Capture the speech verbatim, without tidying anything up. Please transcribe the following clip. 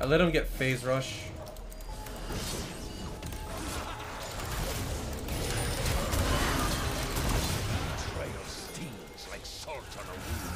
I let him get phase rush. Betrayal stings like salt on a wound.